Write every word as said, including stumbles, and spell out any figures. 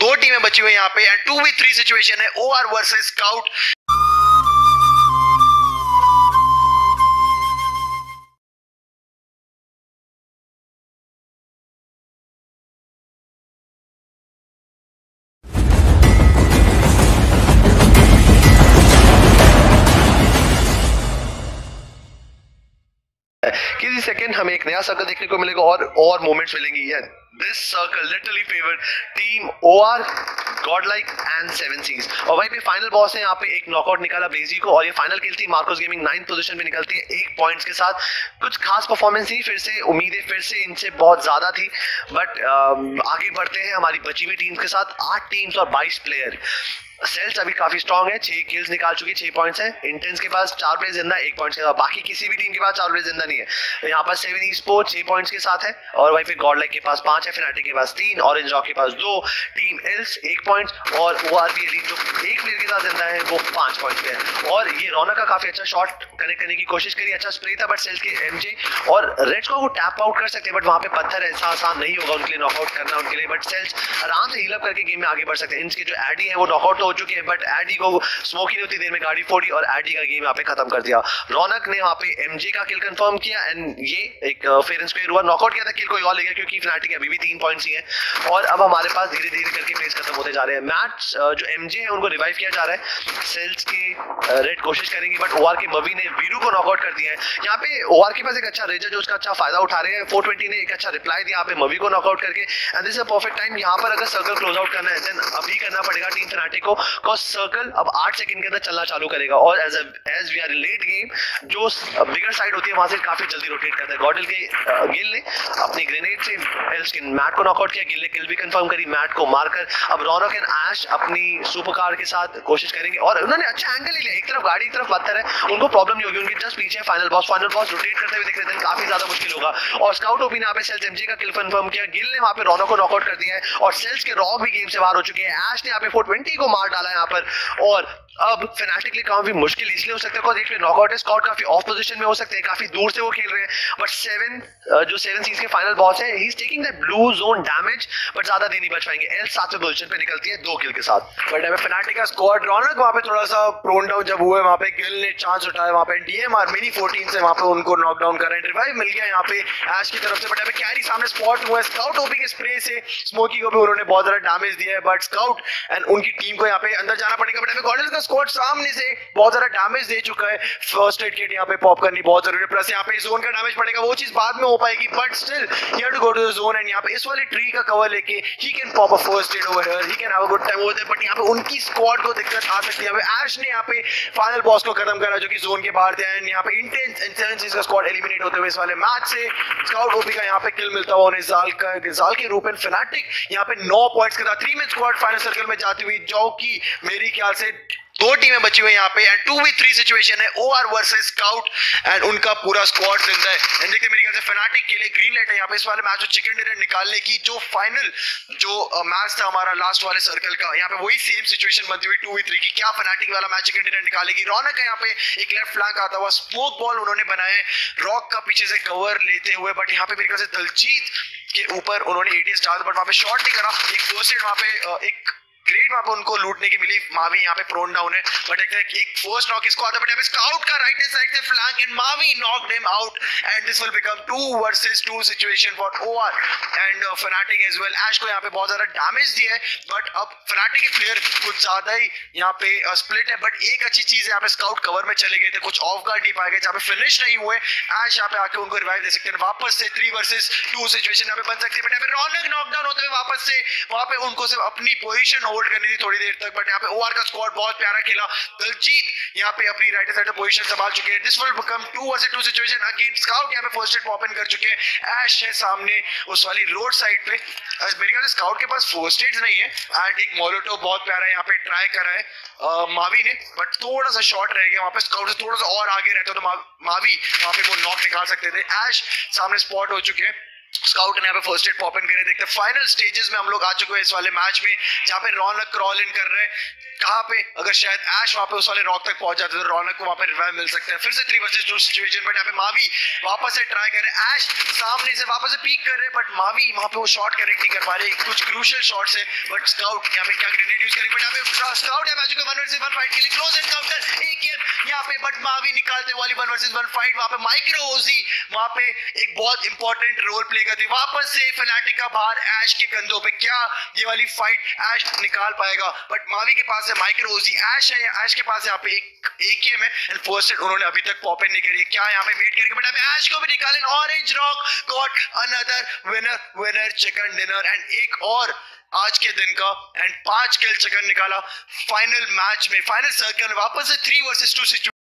दो टीमें बची हुई यहाँ पे and two v three situation है, ओआर वर्सेस स्काउट। किसी सेकंड हमें एक नया सर्कल देखने को मिलेगा और और मोमेंट्स मिलेंगी। यार this circle literally favoured team OR, godlike and seven seas. और वहीं पे फाइनल बॉस है, यहाँ पे एक नॉकआउट निकाला ब्लेजी को और ये फाइनल खेलती है मार्कोस गेमिंग नाइन्थ पोजीशन पे निकलती है एक पॉइंट्स के साथ। कुछ खास परफॉर्मेंस थी, फिर से उम्मीदें फिर से इनसे बहुत ज्यादा थी, बट आगे बढ़ते हैं हमारी बची हुई टीम के साथ। आठ टीम्स और बाईस प्लेयर। सेल्स अभी काफी स्ट्रांग है, छह किल्स निकाल चुकी है, छह पॉइंट्स है। इंटेंस के पास चार प्लेयर जिंदा, एक पॉइंट्स के साथ। बाकी किसी भी टीम के पास चार प्लेयर जिंदा नहीं है। यहाँ पर सेवन ई-स्पोर्ट्स छह पॉइंट्स के साथ है और वहीं पे गॉडलाइक के पास पांच है, फनाटिक के पास तीन, ऑरेंज रॉक के पास दो, टीम एल्स एक पॉइंट और ओआरबी एलीट जो एक प्लेयर के साथ जिंदा है वो पांच पॉइंट पे है। और ये रौनक का काफी अच्छा शॉट कनेक्ट करने की कोशिश करी, अच्छा स्प्रे था, बट सेल्स के एमजे और रेड्स को वो टैप आउट कर सकते हैं, बट वहां पे पत्थर है, ऐसा आसान नहीं होगा उनके लिए नॉकआउट करना उनके लिए। बट सेल्स आराम से हील अप करके गेम में आगे बढ़ सकते हैं। इनके जो एडी है वो नॉकआउट तो हो चुके हैं, बट एडी को स्मोक ही नहीं होती देर में गाड़ी फोड़ी और एडी का गेम यहाँ पे खत्म कर दिया। रौनक ने वहां पे एमजे का किल कंफर्म किया एंड ये एक फेयर एंड स्क्वायर हुआ। नॉकआउट किया था, किल कोई और ले गया क्योंकि फनाटिक अभी भी तीन पॉइंट्स ही है। और अब हमारे पास धीरे धीरे करके प्लेस खत्म होते जा रहे हैं। मैच जो एमजे है उनको रिवाइव किया जा रहा है, सेल्स के रेड कोशिश करेंगे, बट ओआर के मवी ने वीरू को नॉकआउट कर दिया है। यहाँ पे ओआर के पास एक अच्छा रेजर जो उसका अच्छा फायदा उठा रहे हैं। फोर ट्वेंटी ने एक अच्छा रिप्लाई दिया यहाँ पे मवी को नॉकआउट करके and this is a perfect time. यहाँ पर अगर सर्कल क्लोज आउट करना है देन अभी करना पड़ेगा टीम फनाटिक को, बिकॉज़ सर्कल अब आठ सेकंड के अंदर चलना चालू करेगा और as as we are in late game जो बिगर साइड होती है वहां से काफी जल्दी रोटेट करता है। गॉडल के गिल ने अपनी ग्रेनेड से एल्स के मैट को नॉकआउट किया, गिल ने किल भी कंफर्म करी मैट को मारकर। अब रौनक एंड ऐश अपनी सुपर कार के साथ कोशिश करेंगे और उन्होंने अच्छा एंगल ले लिया, एक तरफ गाड़ी एक तरफ पत्थर है, उनको प्रॉब्लम नहीं होगी। उनके जस्ट पीछे final boss final boss rotate करते हुए दिख रहे थे, काफी ज्यादा मुश्किल होगा। और स्काउट ओपी ने यहाँ पे सेल्स एमजे का किल कंफर्म किया, गिल ने वहां पे रौनक को नॉकआउट कर दिया है और सेल्स के रॉक भी गेम से बाहर हो चुके हैं। ऐश ने यहाँ पे फोर ट्वेंटी को मार डाला है यहाँ पर। और अब फनाटिक के लिए काफी मुश्किल इसलिए हो सकता है बिकॉज़ एक नॉकआउट है, स्काउट काफी ऑफ पोजीशन में हो सकते हैं, काफी दूर से वो खेल रहे हैं, बट सेवन जो सेवन सीज के फाइनल बॉस है he is taking that blue zone damage, but ज्यादा देर नहीं बच पाएंगे। एल सातवें पोजीशन पे निकलती है दो किल के साथ। बट अभी फनाटिक का स्क्वाड रौनक वहां पे थोड़ा सा प्रोन डाउन जब हुए, वहां पे गिल ने चांस उठाया, वहां पे डीएमआर मिनी फोर्टीन से वहां पे उनको नॉक डाउन कर रहे हैं। रिवाइव मिल गया यहाँ पे ऐश की तरफ से, बट अभी कैरी सामने स्पॉट हुआ है। स्काउट ओपी के स्प्रे से स्मोकी को भी उन्होंने बहुत ज्यादा डैमेज दिया है, बट स्काउट एंड उनकी टीम को यहाँ पे अंदर जाना पड़ेगा। बट अभी गॉडल का स्क्वाड सामने से बहुत ज्यादा डैमेज दे चुका है, फर्स्ट एड किट यहाँ पे पॉप करनी बहुत जरूरी है, प्लस यहाँ पे जोन का डैमेज पड़ेगा, वो चीज बाद में हो पाएगी, but still you have to go to the zone and यहाँ पे इस वाले ट्री का कवर लेके he can pop a first aid over here, he can have a good time over there. But यहाँ पे उनकी स्क्वाड को दिक्कत आ सकती है। ऐश ने यहाँ पे फाइनल बॉस को खत्म करा जो कि जोन के बाहर थे एंड यहाँ पे इंटेंस एंड सेवन सीज का स्क्वाड एलिमिनेट होते हुए इस वाले मैच से स्काउट ओपी का यहाँ पे किल मिलता हुआ उन्हें जाल का जाल के रूप में फनाटिक यहाँ पे नौ पॉइंट्स के साथ three man squad final circle में जाती हुई, जो कि मेरी ख्याल से दो टीमें बची हुई यहाँ पे and two v three situation है, ओआर वर्सेस स्काउट एंड उनका पूरा स्क्वाड जिंदा है। एंड देखिए मेरी ख्याल से फनाटिक के लिए ग्रीन लाइट है यहाँ पे इस वाले मैच में चिकन डिनर निकालने की। जो फाइनल जो मैच था हमारा लास्ट वाले सर्कल का, यहाँ पे वही सेम सिचुएशन बनती हुई टू वी थ्री की। क्या फनाटिक वाला मैच चिकन डिनर निकालेगी? रौनक है यहाँ पे एक लेफ्ट फ्लैंक आता हुआ, स्मोक बॉल उन्होंने बनाए रॉक का पीछे से कवर लेते हुए, बट यहाँ पे मेरी ख्याल से दलजीत के ऊपर उन्होंने एटीएस डाला, बट वहां पे शॉट नहीं करा। एक फर्स्ट एड वहां पे एक ग्रेट वहां पे उनको लूटने की मिली। मावी यहाँ पे प्रोन डाउन है, बट एक एक फर्स्ट नॉक इसको आता है, बट स्काउट का राइट हैंड साइड से flank and Mavi knocked him out and this will become two versus two situation for OR and Fnatic as well. Ash को यहाँ पे बहुत ज्यादा डैमेज दिया है, बट अब फनाटिक के प्लेयर कुछ ज्यादा ही यहाँ पे स्प्लिट है। बट एक अच्छी चीज है यहाँ पे स्काउट कवर में चले गए थे, कुछ ऑफ गार्ड नहीं पाए गए, जहाँ पे फिनिश नहीं हुए। ऐश यहाँ पे आके उनको रिवाइव दे सकते हैं, वापस से थ्री वर्सेस टू सिचुएशन यहाँ पे बन सकती है। बट यहाँ पे रौनक नॉकडाउन होते हुए वापस से वहां पे उनको सिर्फ अपनी पोजीशन होल्ड करनी थी थोड़ी देर तक, बट यहाँ पे ओआर का स्क्वाड बहुत प्यारा खेला। दलजीत यहाँ पे अपनी राइट साइड पोजीशन संभाल चुके हैं। This will become two versus two situation against Scout. यहाँ पे फर्स्ट एड पॉप इन कर चुके हैं। ऐश है सामने उस वाली रोड साइड पे, मेरे ख्याल से स्काउट के पास फर्स्ट एड्स नहीं है एंड एक मोलोटो बहुत प्यारा यहाँ पे ट्राई करा है uh, मावी ने, बट थोड़ा सा शॉर्ट रह गया। वहां पे स्काउट से थोड़ा सा और आगे रहता तो मा, मावी वहां पे वो नॉक निकाल सकते थे। ऐश सामने स्पॉट हो चुके हैं स्काउट ने यहाँ पे फर्स्ट एड पॉप इन करे। देखते हैं फाइनल स्टेजेस में हम लोग आ चुके हैं इस वाले मैच में, जहाँ पे रौनक क्रॉल इन कर रहे हैं। कहाँ पे अगर शायद ऐश वहां पे उस वाले रॉक तक पहुंच जाते तो रौनक को वहां पे रिवाइव मिल सकता है। फिर से three versus two situation, but यहाँ पे मावी वापस से ट्राई कर रहे हैं। ऐश सामने से वापस से पीक कर रहे हैं, बट मावी वहां पे वो शॉट करेक्ट नहीं कर पा रहे। कुछ क्रूशियल शॉट्स है, बट स्काउट यहाँ पे क्या ग्रेनेड यूज करेंगे, बट यहाँ पे स्काउट है मैच को वन वर्सेस वन फाइट के लिए क्लोज एनकाउंटर एक गेम यहाँ पे, बट मावी निकालते वाली वन वर्सेस वन फाइट। वहां पे माइक्रो ओजी वहां पे एक बहुत इंपॉर्टेंट रोल प्ले करती। वापस से फनाटिक का भार ऐश के कंधों पे, क्या ये वाली फाइट ऐश निकाल पाएगा, बट मावी के पास है माइक्रो ओजी। ऐश है, ऐश के पास यहाँ पे एक एकेएम है एंड फर्स्ट एड उन्होंने अभी तक पॉप इन नहीं करी है। क्या यहाँ पे वेट करेंगे, बट अभी ऐश को भी निकाले। Orange Rock got another winner winner chicken dinner and एक और आज के दिन का एंड पांच किल चिकन निकाला फाइनल मैच में, फाइनल सर्कल में। वापस से थ्री वर्सेस टू